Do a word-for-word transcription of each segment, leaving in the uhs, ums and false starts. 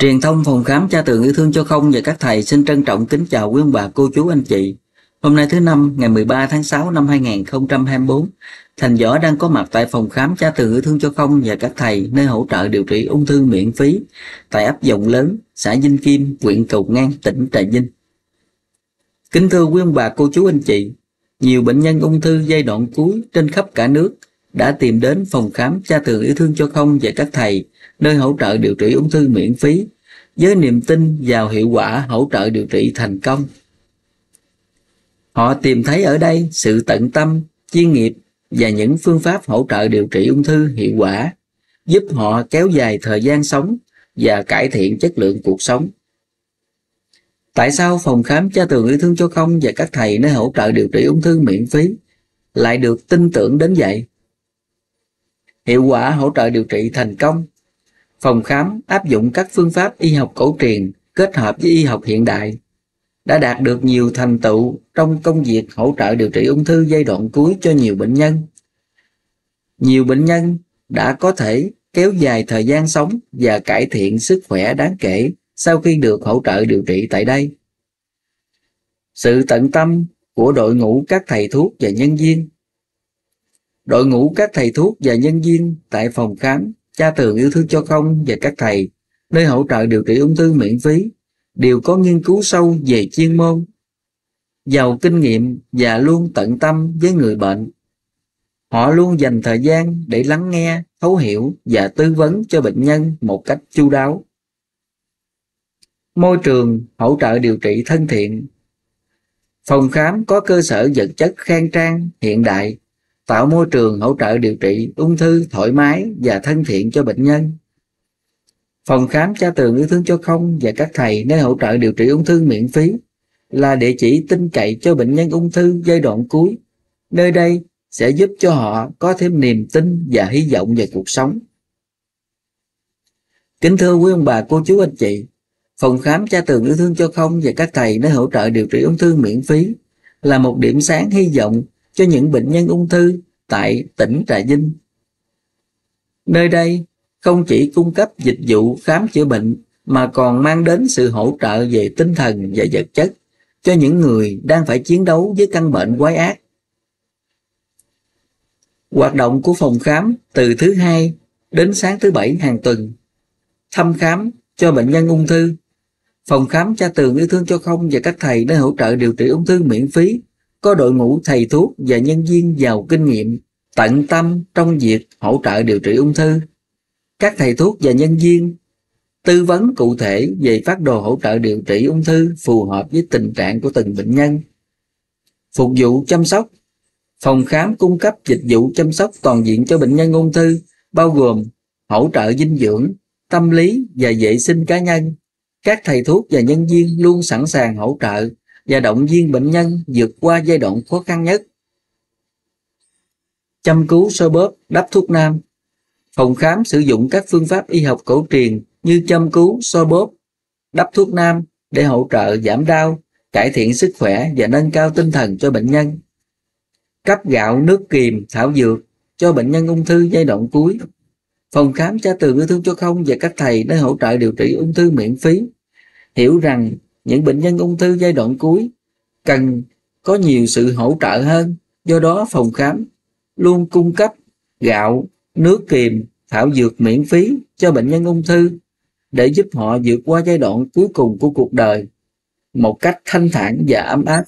Truyền thông phòng khám Cha Tường Yêu Thương Cho Không và các thầy xin trân trọng kính chào quý ông bà, cô chú, anh chị. Hôm nay thứ năm, ngày mười ba tháng sáu năm hai nghìn không trăm hai mươi tư, Thành Võ đang có mặt tại phòng khám Cha Tường Yêu Thương Cho Không và các thầy nơi hỗ trợ điều trị ung thư miễn phí tại ấp Dòng Lớn, xã Vinh Kim, huyện Cầu Ngang, tỉnh Trà Vinh. Kính thưa quý ông bà, cô chú, anh chị, nhiều bệnh nhân ung thư giai đoạn cuối trên khắp cả nước đã tìm đến phòng khám Cha Tường Yêu Thương Cho Không và các thầy nơi hỗ trợ điều trị ung thư miễn phí với niềm tin vào hiệu quả hỗ trợ điều trị thành công. Họ tìm thấy ở đây sự tận tâm, chuyên nghiệp và những phương pháp hỗ trợ điều trị ung thư hiệu quả, giúp họ kéo dài thời gian sống và cải thiện chất lượng cuộc sống. Tại sao phòng khám Cha Tường Yêu Thương Cho Không và các thầy nơi hỗ trợ điều trị ung thư miễn phí lại được tin tưởng đến vậy? Hiệu quả hỗ trợ điều trị thành công. Phòng khám áp dụng các phương pháp y học cổ truyền kết hợp với y học hiện đại đã đạt được nhiều thành tựu trong công việc hỗ trợ điều trị ung thư giai đoạn cuối cho nhiều bệnh nhân. Nhiều bệnh nhân đã có thể kéo dài thời gian sống và cải thiện sức khỏe đáng kể sau khi được hỗ trợ điều trị tại đây. Sự tận tâm của đội ngũ các thầy thuốc và nhân viên. Đội ngũ các thầy thuốc và nhân viên tại phòng khám Cha Tường Yêu Thương Cho Không và các thầy nơi hỗ trợ điều trị ung thư miễn phí đều có nghiên cứu sâu về chuyên môn, giàu kinh nghiệm và luôn tận tâm với người bệnh. Họ luôn dành thời gian để lắng nghe, thấu hiểu và tư vấn cho bệnh nhân một cách chu đáo. Môi trường hỗ trợ điều trị thân thiện. Phòng khám có cơ sở vật chất khang trang, hiện đại, tạo môi trường hỗ trợ điều trị ung thư thoải mái và thân thiện cho bệnh nhân. Phòng khám Cha Tường Yêu Thương Cho Không và các thầy nơi hỗ trợ điều trị ung thư miễn phí là địa chỉ tin cậy cho bệnh nhân ung thư giai đoạn cuối. Nơi đây sẽ giúp cho họ có thêm niềm tin và hy vọng về cuộc sống. Kính thưa quý ông bà, cô chú, anh chị, phòng khám Cha Tường Yêu Thương Cho Không và các thầy nơi hỗ trợ điều trị ung thư miễn phí là một điểm sáng hy vọng cho những bệnh nhân ung thư tại tỉnh Trà Vinh. Nơi đây không chỉ cung cấp dịch vụ khám chữa bệnh mà còn mang đến sự hỗ trợ về tinh thần và vật chất cho những người đang phải chiến đấu với căn bệnh quái ác. Hoạt động của phòng khám từ thứ hai đến sáng thứ bảy hàng tuần. Thăm khám cho bệnh nhân ung thư. Phòng khám Cha Tường Yêu Thương Cho Không và các thầy nơi hỗ trợ điều trị ung thư miễn phí có đội ngũ thầy thuốc và nhân viên giàu kinh nghiệm, tận tâm trong việc hỗ trợ điều trị ung thư. Các thầy thuốc và nhân viên tư vấn cụ thể về phác đồ hỗ trợ điều trị ung thư phù hợp với tình trạng của từng bệnh nhân. Phục vụ chăm sóc. Phòng khám cung cấp dịch vụ chăm sóc toàn diện cho bệnh nhân ung thư, bao gồm hỗ trợ dinh dưỡng, tâm lý và vệ sinh cá nhân. Các thầy thuốc và nhân viên luôn sẵn sàng hỗ trợ và động viên bệnh nhân vượt qua giai đoạn khó khăn nhất. Chăm cứu xoa bóp, đắp thuốc nam. Phòng khám sử dụng các phương pháp y học cổ truyền như châm cứu, xoa bóp, đắp thuốc nam để hỗ trợ giảm đau, cải thiện sức khỏe và nâng cao tinh thần cho bệnh nhân. Cấp gạo, nước kiềm, thảo dược cho bệnh nhân ung thư giai đoạn cuối. Phòng khám Cha Tường Yêu Thương Cho Không và các thầy nơi hỗ trợ điều trị ung thư miễn phí hiểu rằng những bệnh nhân ung thư giai đoạn cuối cần có nhiều sự hỗ trợ hơn. Do đó phòng khám luôn cung cấp gạo, nước kiềm, thảo dược miễn phí cho bệnh nhân ung thư để giúp họ vượt qua giai đoạn cuối cùng của cuộc đời một cách thanh thản và ấm áp.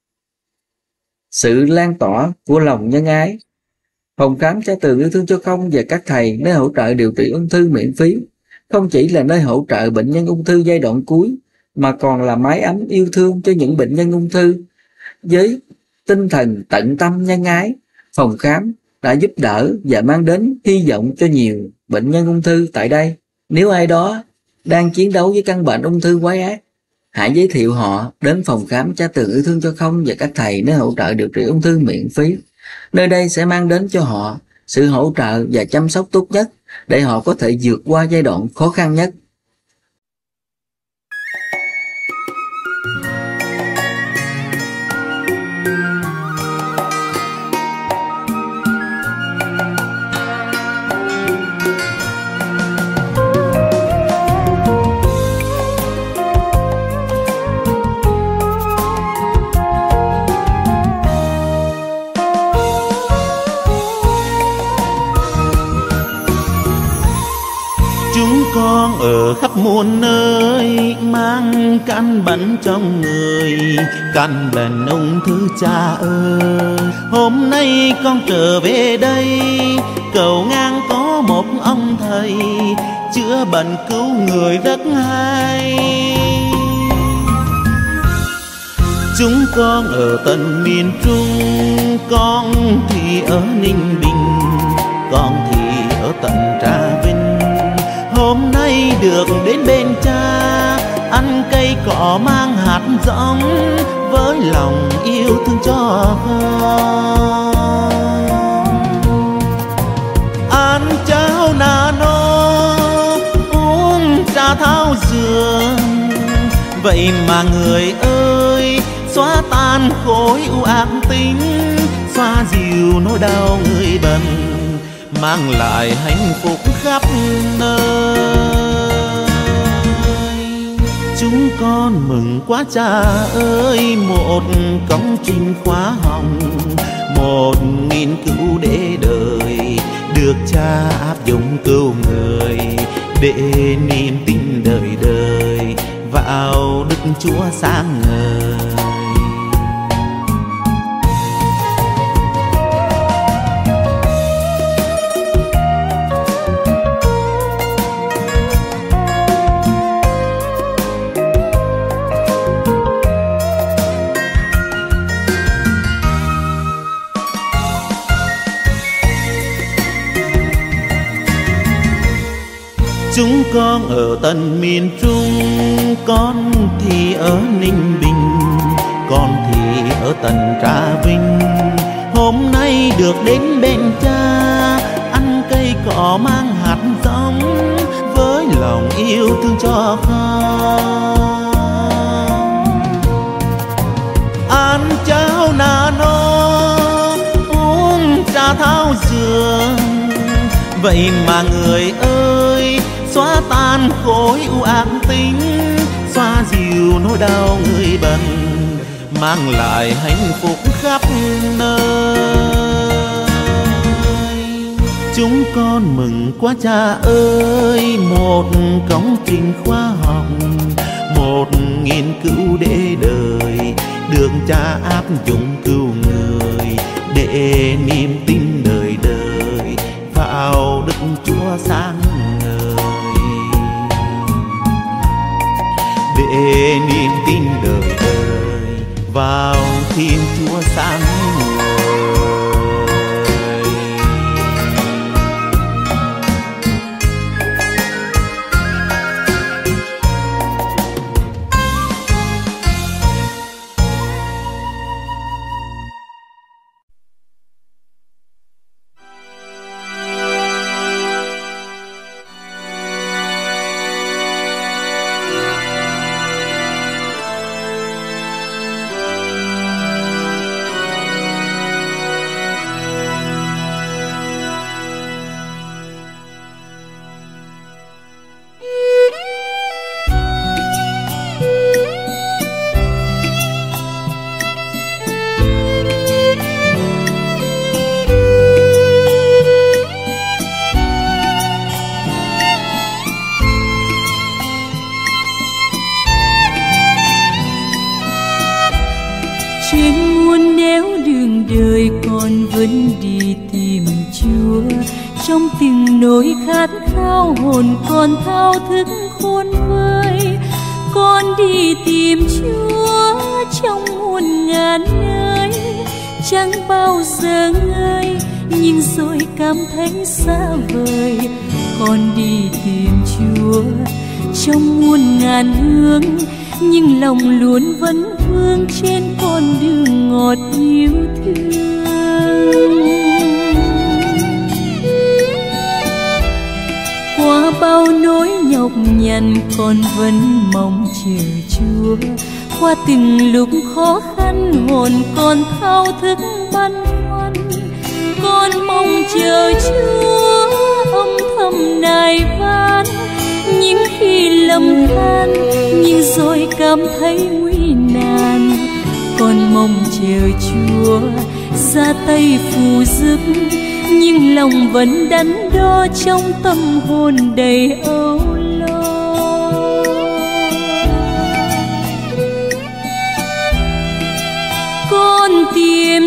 Sự lan tỏa của lòng nhân ái. Phòng khám Cha Tường Yêu Thương Cho Không và các thầy nơi hỗ trợ điều trị ung thư miễn phí không chỉ là nơi hỗ trợ bệnh nhân ung thư giai đoạn cuối mà còn là mái ấm yêu thương cho những bệnh nhân ung thư. Với tinh thần tận tâm nhân ái, phòng khám đã giúp đỡ và mang đến hy vọng cho nhiều bệnh nhân ung thư tại đây. Nếu ai đó đang chiến đấu với căn bệnh ung thư quái ác, hãy giới thiệu họ đến phòng khám Cha Tường Yêu Thương Cho Không và các thầy nơi hỗ trợ điều trị ung thư miễn phí. Nơi đây sẽ mang đến cho họ sự hỗ trợ và chăm sóc tốt nhất để họ có thể vượt qua giai đoạn khó khăn nhất. ở khắp muôn nơi, mang căn bệnh trong người, căn bệnh ung thư cha ơi. Hôm nay con trở về đây, cầu ngang có một ông thầy, chữa bệnh cứu người rất hay. Chúng con ở tận miền Trung, con thì ở Ninh Bình, con thì ở tận Trà Vinh. Hôm nay được đến bên cha, ăn cây cỏ mang hạt giống, với lòng yêu thương cho con. Ăn cháo nano, uống trà thảo dược, vậy mà người ơi, xóa tan khối u ác tính, xoa dịu nỗi đau người bệnh, mang lại hạnh phúc khắp nơi. Chúng con mừng quá cha ơi, một công trình khoa học, một nghiên cứu để đời, được cha áp dụng cứu người, để niềm tin đời đời vào Đức Chúa sáng ngời. Chúng con ở tận miền Trung, con thì ở Ninh Bình, con thì ở tận Trà Vinh. Hôm nay được đến bên cha, ăn cây cỏ mang hạt giống, với lòng yêu thương cho con. Ăn cháo nano, uống trà thảo dược, vậy mà người ơi, xóa tan khối u ác tính, xoa dịu nỗi đau người bệnh, mang lại hạnh phúc khắp nơi. Chúng con mừng quá cha ơi, một công trình khoa học, một nghiên cứu để đời, được cha áp dụng cứu người, để niềm tin đời đời vào Đức Chúa sáng ngời, để niềm tin đời đời vào Thiên Chúa sáng ngời. Trong từng nỗi khát khao hồn con thao thức khôn vơi, con đi tìm Chúa trong muôn ngàn nơi, chẳng bao giờ ngơi nhưng rồi cảm thấy xa vời. Con đi tìm Chúa trong muôn ngàn hướng, nhưng lòng luôn vẫn vương trên con đường ngọt yêu thương. Qua bao nỗi nhọc nhằn con vẫn mong chờ Chúa, qua từng lúc khó khăn hồn con thao thức băn khoăn. Con mong chờ Chúa âm thầm nài van, những khi lầm than nhưng rồi cảm thấy nguy nan. Con mong chờ Chúa ra tay phù giúp, nhưng lòng vẫn đắn đo trong tâm hồn đầy âu lo.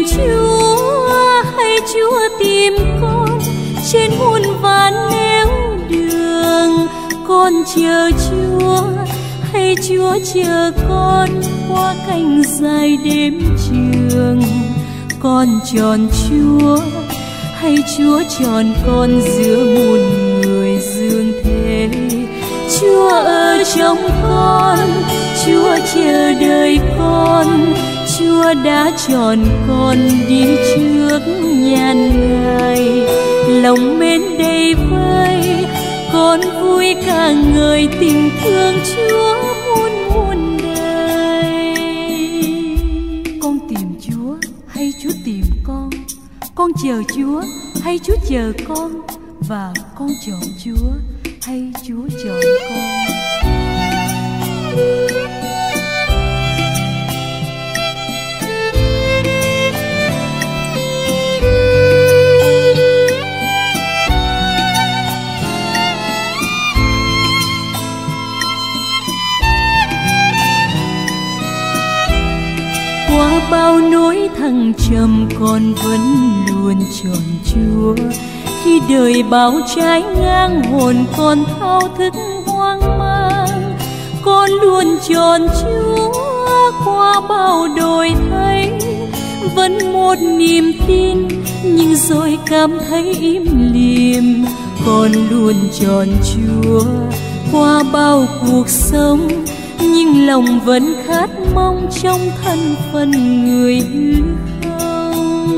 Chúa hay Chúa tìm con trên muôn vàn nẻo đường? Con chờ Chúa hay Chúa chờ con qua cánh dài đêm trường? Con chọn Chúa hay Chúa chọn con giữa muôn người dương thế? Chúa ở trong con, Chúa chờ đợi con, Chúa đã chọn con đi trước nhan Ngài. Lòng mến đầy vơi, con vui ca ngợi tình thương Chúa muôn muôn đời. Con tìm Chúa hay Chúa tìm con? Con chờ Chúa hay Chúa chờ con? Và con chọn Chúa hay Chúa chọn con? Qua bao nỗi thăng trầm con vẫn luôn chọn Chúa. Khi đời bao trái ngang hồn con thao thức hoang mang, con luôn chọn Chúa. Qua bao đổi thay vẫn một niềm tin, nhưng rồi cảm thấy im lìm. Con luôn chọn Chúa. Qua bao cuộc sống nhưng lòng vẫn khát mong trong thân phận người hư không.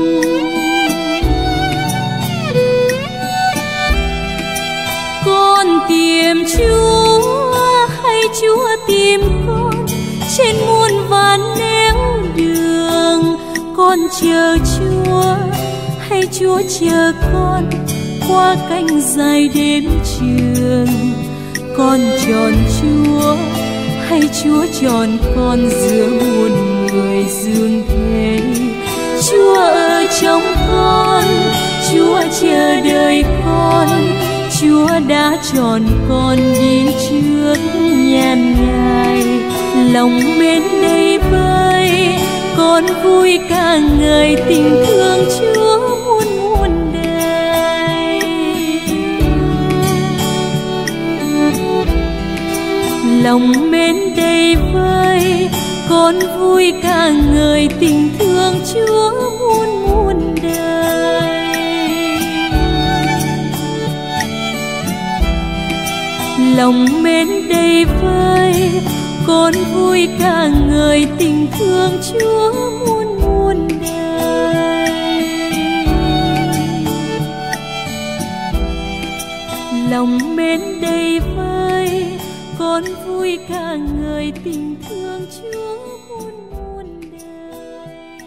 Con tìm Chúa hay Chúa tìm con trên muôn vàn nẻo đường? Con chờ Chúa hay Chúa chờ con qua cánh dài đêm trường? Con chọn Chúa hay Chúa chọn con giữa muôn người dương thế? Chúa ở trong con, Chúa chờ đợi con, Chúa đã chọn con đi trước nhan Ngài. Lòng mến đầy vơi, con vui ca ngợi tình thương Chúa muôn muôn đời. Lòng mến đầy vơi, con vui ca ngợi tình thương Chúa muôn muôn đời. Lòng mến đầy vơi, con vui ca ngợi tình thương Chúa muôn muôn đời. Lòng mến đầy vơi, con vui ca ngợi tình thương Chúa muôn muôn đời.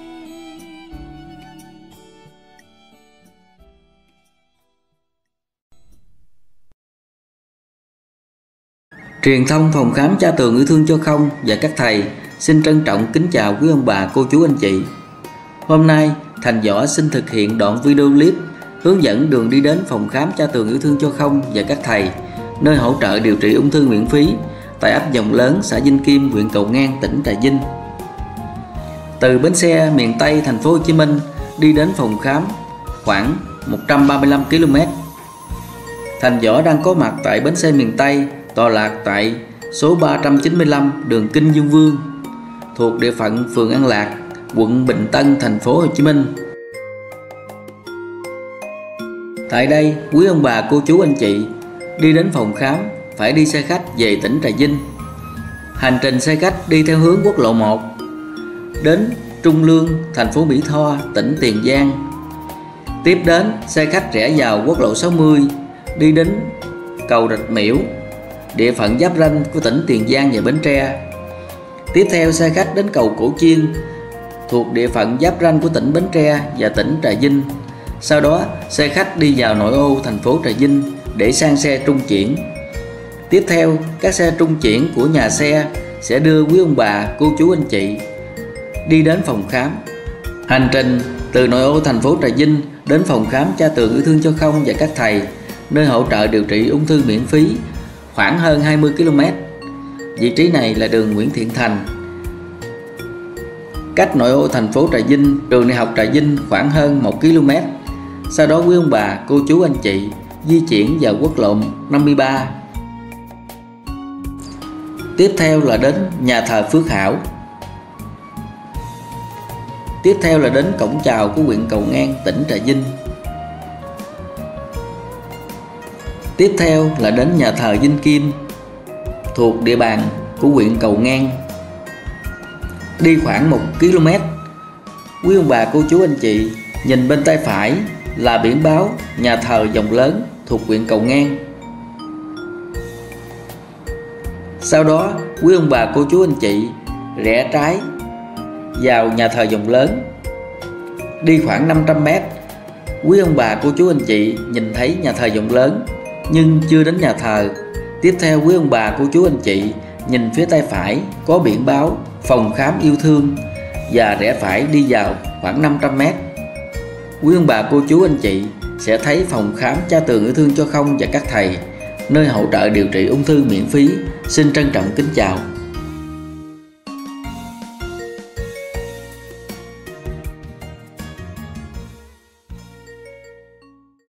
Truyền thông phòng khám Cha Tường Yêu Thương Cho Không và các thầy xin trân trọng kính chào quý ông bà, cô chú, anh chị. Hôm nay Thành Võ xin thực hiện đoạn video clip hướng dẫn đường đi đến phòng khám Cha Tường Yêu Thương Cho Không và các thầy, nơi hỗ trợ điều trị ung thư miễn phí tại ấp Dòng Lớn, xã Vinh Kim, huyện Cầu Ngang, tỉnh Trà Vinh. Từ bến xe miền Tây thành phố Hồ Chí Minh đi đến phòng khám khoảng một trăm ba mươi lăm ki lô mét. Thành Võ đang có mặt tại bến xe miền Tây, tọa lạc tại số ba trăm chín mươi lăm đường Kinh Dương Vương, thuộc địa phận phường An Lạc, quận Bình Tân, thành phố Hồ Chí Minh. Tại đây, quý ông bà, cô chú, anh chị đi đến phòng khám phải đi xe khách về tỉnh Trà Vinh. Hành trình xe khách đi theo hướng quốc lộ một đến Trung Lương, thành phố Mỹ Tho, tỉnh Tiền Giang. Tiếp đến xe khách rẽ vào quốc lộ sáu mươi đi đến cầu Rạch Miễu, địa phận giáp ranh của tỉnh Tiền Giang và Bến Tre. Tiếp theo xe khách đến cầu Cổ Chiên, thuộc địa phận giáp ranh của tỉnh Bến Tre và tỉnh Trà Vinh. Sau đó xe khách đi vào nội ô thành phố Trà Vinh để sang xe trung chuyển. Tiếp theo các xe trung chuyển của nhà xe sẽ đưa quý ông bà, cô chú, anh chị đi đến phòng khám. Hành trình từ nội ô thành phố Trà Vinh đến phòng khám Cha Tường Yêu Thương Cho Không và các thầy, nơi hỗ trợ điều trị ung thư miễn phí, khoảng hơn hai mươi ki lô mét. Vị trí này là đường Nguyễn Thiện Thành. cách nội ô thành phố Trà Vinh, trường đại học Trà Vinh khoảng hơn một ki lô mét. Sau đó quý ông bà, cô chú, anh chị di chuyển vào quốc lộ năm mươi ba. Tiếp theo là đến nhà thờ Phước Hảo. Tiếp theo là đến cổng chào của huyện Cầu Ngang, tỉnh Trà Vinh. Tiếp theo là đến nhà thờ Vinh Kim thuộc địa bàn của huyện Cầu Ngang. Đi khoảng một ki lô mét, quý ông bà, cô chú, anh chị nhìn bên tay phải là biển báo nhà thờ Dòng Lớn thuộc huyện Cầu Ngang. Sau đó quý ông bà, cô chú, anh chị rẽ trái vào nhà thờ Dòng Lớn. Đi khoảng năm trăm mét, quý ông bà, cô chú, anh chị nhìn thấy nhà thờ Dòng Lớn nhưng chưa đến nhà thờ. Tiếp theo quý ông bà, cô chú, anh chị nhìn phía tay phải có biển báo phòng khám yêu thương và rẽ phải đi vào khoảng năm trăm mét. Quý ông bà, cô chú, anh chị sẽ thấy phòng khám Cha Tường Yêu Thương Cho Không và các thầy, nơi hỗ trợ điều trị ung thư miễn phí. Xin trân trọng kính chào.